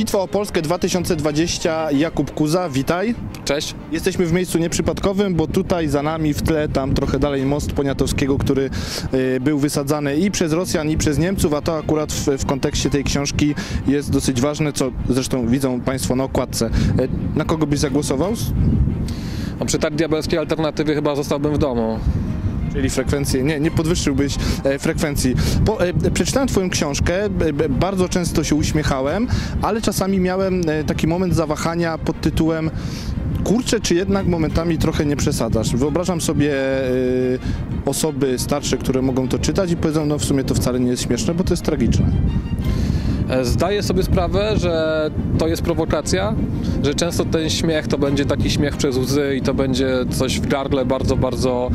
Bitwa o Polskę 2020, Jakub Kuza, witaj. Cześć. Jesteśmy w miejscu nieprzypadkowym, bo tutaj za nami w tle, tam trochę dalej most Poniatowskiego, który był wysadzany i przez Rosjan, i przez Niemców, a to akurat w kontekście tej książki jest dosyć ważne, co zresztą widzą Państwo na okładce. Na kogo byś zagłosował? No, przy tak diabelskiej alternatywie chyba zostałbym w domu. Czyli frekwencję, nie podwyższyłbyś frekwencji. Przeczytałem Twoją książkę, bardzo często się uśmiechałem, ale czasami miałem taki moment zawahania pod tytułem kurczę, czy jednak momentami trochę nie przesadzasz. Wyobrażam sobie osoby starsze, które mogą to czytać i powiedzą, no w sumie to wcale nie jest śmieszne, bo to jest tragiczne. Zdaję sobie sprawę, że to jest prowokacja, że często ten śmiech to będzie taki śmiech przez łzy i to będzie coś w gardle bardzo, bardzo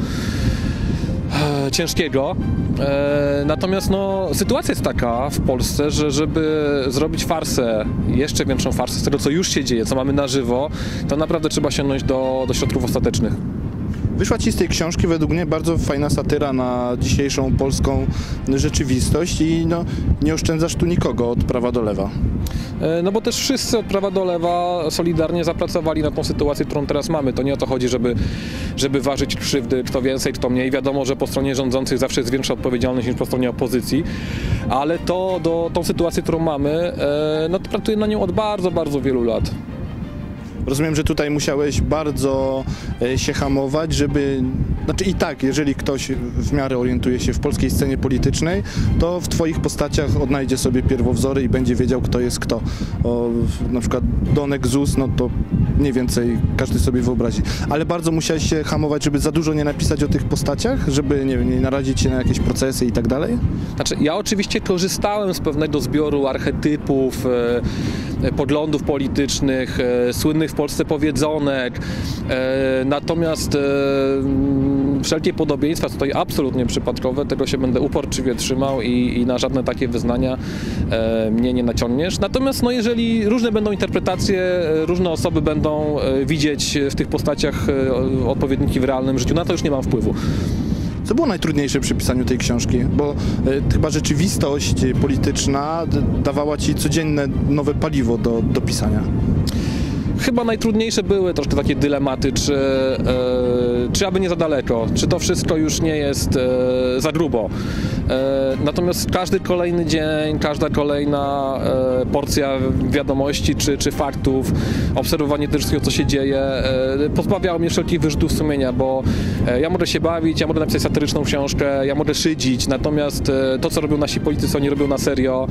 ciężkiego. Natomiast sytuacja jest taka w Polsce, że żeby zrobić farsę, jeszcze większą farsę z tego, co już się dzieje, co mamy na żywo, to naprawdę trzeba sięgnąć do środków ostatecznych. Wyszła Ci z tej książki według mnie bardzo fajna satyra na dzisiejszą polską rzeczywistość i nie oszczędzasz tu nikogo od prawa do lewa. No bo też wszyscy od prawa do lewa solidarnie zapracowali na tą sytuację, którą teraz mamy. To nie o to chodzi, żeby ważyć krzywdy, kto więcej, kto mniej. Wiadomo, że po stronie rządzących zawsze jest większa odpowiedzialność niż po stronie opozycji, ale tą sytuację, którą mamy, to pracuję na nią od bardzo, bardzo wielu lat. Rozumiem, że tutaj musiałeś bardzo się hamować, żeby... Znaczy i tak, jeżeli ktoś w miarę orientuje się w polskiej scenie politycznej, to w Twoich postaciach odnajdzie sobie pierwowzory i będzie wiedział, kto jest kto. Na przykład Donek ZUS, no to mniej więcej każdy sobie wyobrazi. Ale bardzo musiałeś się hamować, żeby za dużo nie napisać o tych postaciach, żeby nie narazić się na jakieś procesy i tak dalej? Znaczy, ja oczywiście korzystałem z pewnego zbioru archetypów, poglądów politycznych, słynnych w Polsce powiedzonek, natomiast wszelkie podobieństwa tutaj absolutnie przypadkowe, tego się będę uporczywie trzymał i na żadne takie wyznania mnie nie naciągniesz. Natomiast jeżeli różne będą interpretacje, różne osoby będą widzieć w tych postaciach odpowiedniki w realnym życiu, na to już nie mam wpływu. Co było najtrudniejsze przy pisaniu tej książki? Bo chyba rzeczywistość polityczna dawała Ci codzienne nowe paliwo do pisania. Chyba najtrudniejsze były troszkę takie dylematy, czy aby nie za daleko, czy to wszystko już nie jest za grubo. Natomiast każdy kolejny dzień, każda kolejna porcja wiadomości czy faktów, obserwowanie tego wszystkiego, co się dzieje, pozbawiało mnie wszelkich wyrzutów sumienia, bo ja mogę się bawić, ja mogę napisać satyryczną książkę, ja mogę szydzić, natomiast to, co robią nasi politycy, oni robią na serio.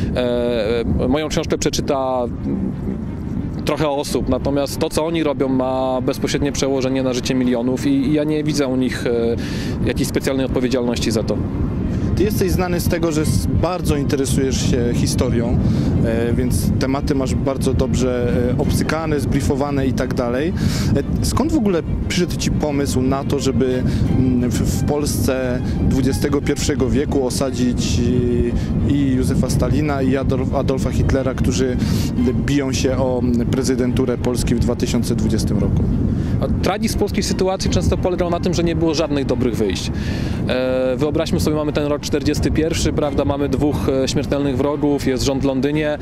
Moją książkę przeczyta trochę osób, natomiast to, co oni robią, ma bezpośrednie przełożenie na życie milionów i ja nie widzę u nich jakiejś specjalnej odpowiedzialności za to. Ty jesteś znany z tego, że bardzo interesujesz się historią, więc tematy masz bardzo dobrze obcykane, zbriefowane i tak dalej. Skąd w ogóle przyszedł Ci pomysł na to, żeby w Polsce XXI wieku osadzić i Józefa Stalina, i Adolfa Hitlera, którzy biją się o prezydenturę Polski w 2020 roku? Tragizm polskiej sytuacji często polegał na tym, że nie było żadnych dobrych wyjść. Wyobraźmy sobie, mamy ten rok 41, prawda, mamy dwóch śmiertelnych wrogów, jest rząd w Londynie,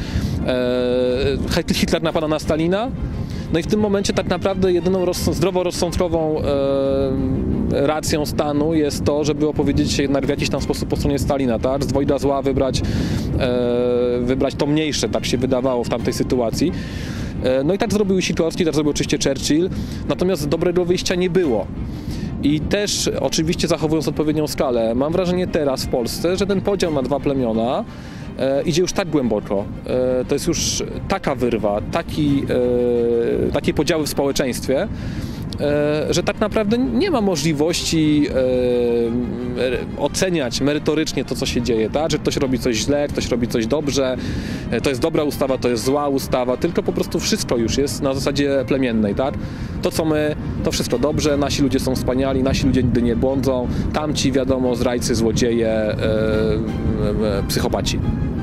Hitler napada na Stalina, no i w tym momencie tak naprawdę jedyną zdroworozsądkową racją stanu jest to, żeby opowiedzieć się jednak w jakiś tam sposób po stronie Stalina, tak? Z dwojga zła wybrać to mniejsze, tak się wydawało w tamtej sytuacji. No i tak zrobił Sikorski, tak zrobił oczywiście Churchill, natomiast dobrego wyjścia nie było. I też oczywiście zachowując odpowiednią skalę, mam wrażenie teraz w Polsce, że ten podział na dwa plemiona idzie już tak głęboko. To jest już taka wyrwa, takie podziały w społeczeństwie, że tak naprawdę nie ma możliwości oceniać merytorycznie to, co się dzieje, tak? Że ktoś robi coś źle, ktoś robi coś dobrze, to jest dobra ustawa, to jest zła ustawa, tylko po prostu wszystko już jest na zasadzie plemiennej, tak? To, co my, to wszystko dobrze, nasi ludzie są wspaniali, nasi ludzie nigdy nie błądzą, tamci, wiadomo, zdrajcy, złodzieje, psychopaci.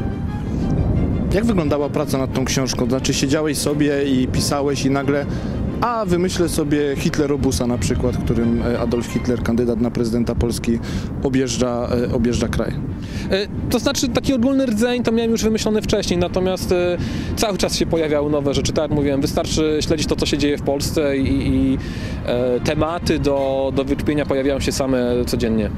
Jak wyglądała praca nad tą książką? Znaczy siedziałeś sobie i pisałeś i nagle a wymyślę sobie Hitlerobusa na przykład, którym Adolf Hitler, kandydat na prezydenta Polski, objeżdża kraj. To znaczy taki ogólny rdzeń to miałem już wymyślony wcześniej, natomiast cały czas się pojawiały nowe rzeczy. Tak jak mówiłem, wystarczy śledzić to, co się dzieje w Polsce i tematy do wyczupienia pojawiają się same codziennie.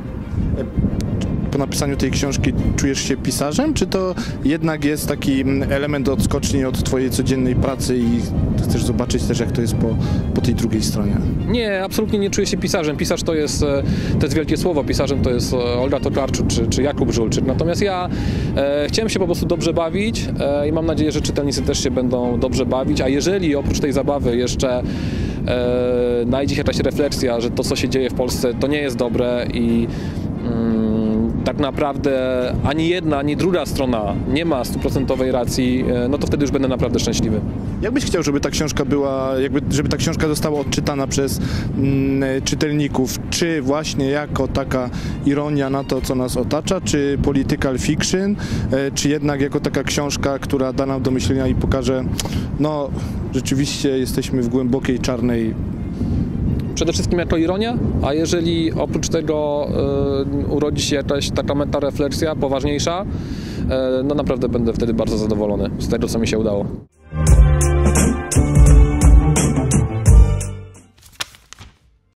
Po napisaniu tej książki czujesz się pisarzem, czy to jednak jest taki element odskoczni od twojej codziennej pracy i chcesz zobaczyć też, jak to jest po tej drugiej stronie? Nie, absolutnie nie czuję się pisarzem. Pisarz to jest wielkie słowo. Pisarzem to jest Olga Tokarczuk czy Jakub Żulczyk. Natomiast ja chciałem się po prostu dobrze bawić i mam nadzieję, że czytelnicy też się będą dobrze bawić, a jeżeli oprócz tej zabawy jeszcze najdzie się jakaś refleksja, że to, co się dzieje w Polsce, to nie jest dobre i tak naprawdę ani jedna, ani druga strona nie ma 100% racji, no to wtedy już będę naprawdę szczęśliwy. Jak byś chciał, żeby ta książka żeby ta książka została odczytana przez czytelników? Czy właśnie jako taka ironia na to, co nas otacza, czy political fiction, czy jednak jako taka książka, która da nam do myślenia i pokaże, no rzeczywiście jesteśmy w głębokiej, czarnej... Przede wszystkim jako ironia, a jeżeli oprócz tego urodzi się jakaś taka metarefleksja poważniejsza, no naprawdę będę wtedy bardzo zadowolony z tego, co mi się udało.